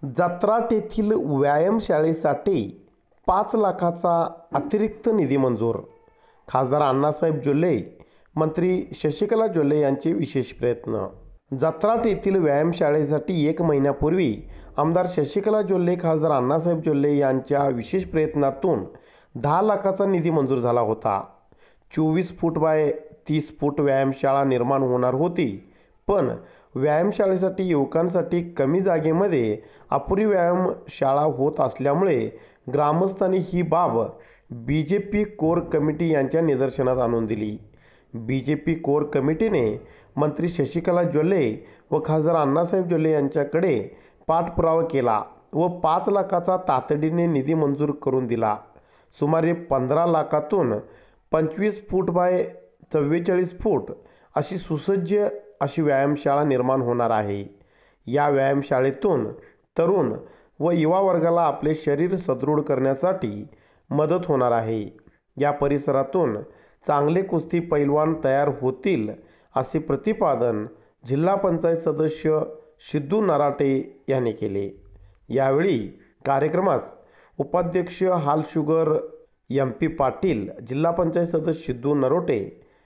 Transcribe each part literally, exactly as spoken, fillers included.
जत्राट येथील व्यायामशाळेसाठी पाच लाखाचा अतिरिक्त निधी मंजूर. खासदार अण्णासाहेब जोल्ले, मंत्री शशिकला जोल्ले यांचे विशेष प्रयत्न. जत्राट येथील व्यायामशाळेसाठी एक महिन्यापूर्वी आमदार शशिकला जोल्ले, खासदार अण्णासाहेब जोल्ले यांच्या विशेष प्रयत्नातून दहा लाखाचा निधी मंजूर झाला होता. चोवीस फूट बाय तीस फूट व्यायामशाळा निर्माण होणार होती, पण व्यायामशाळेसाठी युवकांसाठी कमी जागेमध्ये अपुरी व्यायामशाळा होत असल्यामुळे ग्रामस्थांनी ही बाब B J P core committee यांच्या निदर्शनास आणून दिली. बी जे पी कोर कमिटीने मंत्री शशिकला जोल्ले व खासदार अण्णासाहेब जोल्ले यांच्याकडे पाठपुरावा केला व पाच लाखाचा तातडीने निधी मंजूर करून दिला. सुमारे पंधरा लाखातून पंचवीस फूट बाय चव्वेचाळीस फूट अशी सुसज्ज अशी व्यायामशाळा निर्माण होणार आहे. या व्यायामशाळेतून तरुण व युवा वर्गाला आपले शरीर सदृढ करण्यासाठी मदत होणार आहे. या परिसरातून चांगले कुस्ती पैलवान तयार होतील असे प्रतिपादन जिल्हा पंचायत सदस्य सिद्धू नराटे यांनी केले. यावेळी कार्यक्रमास उपाध्यक्ष हालशुगर एम पी पाटील, जिल्हा पंचायत सदस्य Sidhu Narote,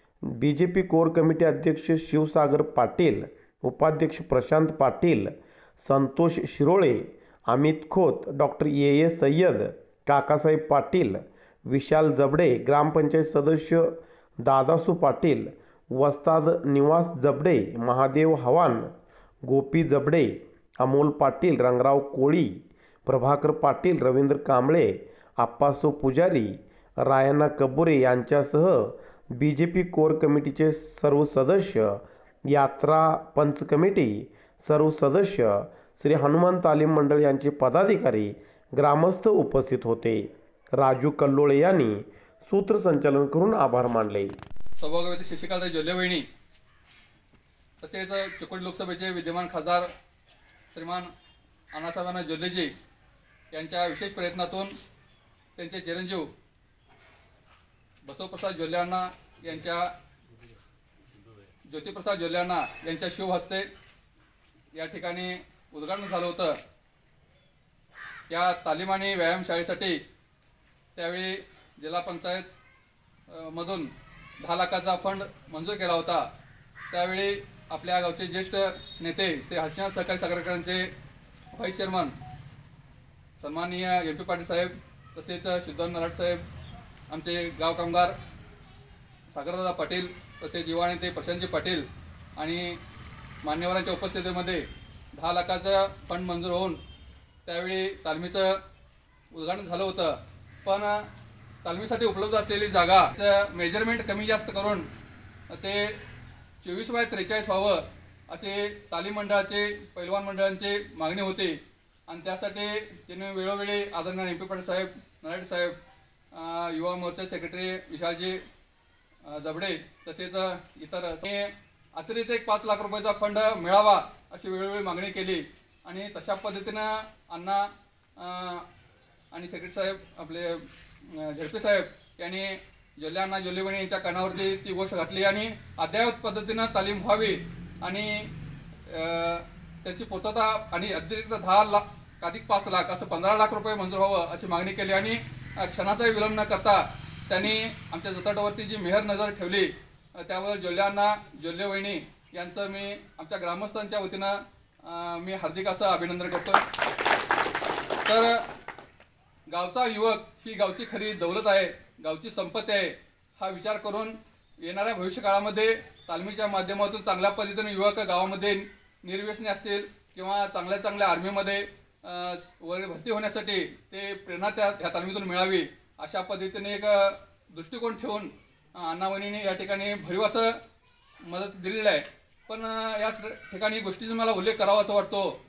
B J P core committee अध्यक्ष शिवसागर पाटील, उपाध्यक्ष Prashant Patil, Santosh Shirole, Amit Khot, doctor A A Sayyed, Kakasaheb Patil, Vishal Jabde, gram panchayat सदस्य दादासू पाटील, वस्ताद निवास जबडे, महादेव हवान, गोपी जबडे, अमोल पाटील, रंगराव कोळी, प्रभाकर पाटील, रवींद्र कांबळे, आप्पासो पुजारी, रायना कबुरे यांच्यासह बी जे पी कोर कमिटीचे सर्व सदस्य, यात्रा पंच कमिटी सर्व सदस्य, श्री हनुमान तालीम मंडळ यांचे पदाधिकारी, ग्रामस्थ उपस्थित होते. राजू कल्लोळे यांनी सूत्रसंचालन करून आभार मानले. सभागृहातील शशिकला जोल्ले वहिनी तसेच चिकोडी लोकसभेचे विद्यमान खासदार श्रीमान अण्णासाहेब जोल्लेजी यांच्या विशेष प्रयत्नातून त्यांचे चिरंजीव बसवप्रसाद जोल्ले अण्णा यांच्या ज्योतिप्रसाद जोल्ले अण्णा यांच्या शुभ हस्ते या ठिकाणी उद्घाटन झालं होतं. या तालीम आणि व्यायामशाळेसाठी त्यावेळी जिल्हा पंचायत मधून दहा लाखाचा फंड मंजूर केला होता. त्यावेळी आपल्या गावचे ज्येष्ठ नेते श्री हर्षनाथ सहकारी साखरकारांचे व्हाईस चेअरमन सन्माननीय एम पी पाटील साहेब, तसेच सिद्धू नराटे साहेब, आमचे गाव कामगार सागरदादा पाटील, तसेच युवा नेते प्रशांतजी पाटील आणि मान्यवरांच्या उपस्थितीमध्ये दहा लाखाचं फंड मंजूर होऊन त्यावेळी तालमीचं उद्घाटन झालं होतं. पण तालमीसाठी उपलब्ध असलेली जागा मेजरमेंट कमी जास्त करून ते चोवीस बाय त्रेचाळीस व्हावं असे तालीम मंडळाचे पैलवान मंडळांची मागणी होती आणि त्यासाठी त्यांनी वेळोवेळी आदरणीय एम पी पाटील साहेब, नराटे साहेब, युवा मोर्चा सेक्रेटरी विशालजी जबडे तसेच इतर अतिरिक्त एक पाच लाख रुपयाचा फंड मिळावा अशी वेळोवेळी मागणी केली आणि तशा पद्धतीनं अण्णा आणि सेक्रेटरी साहेब आपले झडपे साहेब यांनी जोल्ले अण्णा जोल्ले वहिनी यांच्या कानावरती ती गोष्ट घातली आणि अद्ययावत पद्धतीनं तालीम व्हावी आणि त्याची पूर्तता आणि अतिरिक्त दहा लाख अधिक पाच लाख असं पंधरा लाख रुपये मंजूर व्हावं अशी मागणी केली आणि क्षणाचाही विलंब न करता त्यांनी आमच्या जत्राटावरती जी मेहर नजर ठेवली त्यावर जोल्ले अण्णा जोल्ले वहिनी यांचं मी आमच्या ग्रामस्थांच्या वतीनं मी हार्दिक असं अभिनंदन करतो. तर गावचा युवक ही गावची खरी दौलत आहे, गावची संपत्ती आहे. हा विचार करून येणाऱ्या भविष्यकाळामध्ये तालमीच्या माध्यमातून चांगल्या पद्धतीने युवक गावामध्ये निर्व्यसनी असतील किंवा चांगल्या चांगल्या आर्मीमध्ये वगैरे भरती होण्यासाठी ते प्रेरणा त्या ह्या तालमीतून मिळावी अशा पद्धतीने एक दृष्टिकोन ठेवून अण्णावहिनीने या ठिकाणी भरीव असं मदत दिलेली आहे. पण या ठिकाणी गोष्टीचा मला उल्लेख करावा असं वाटतो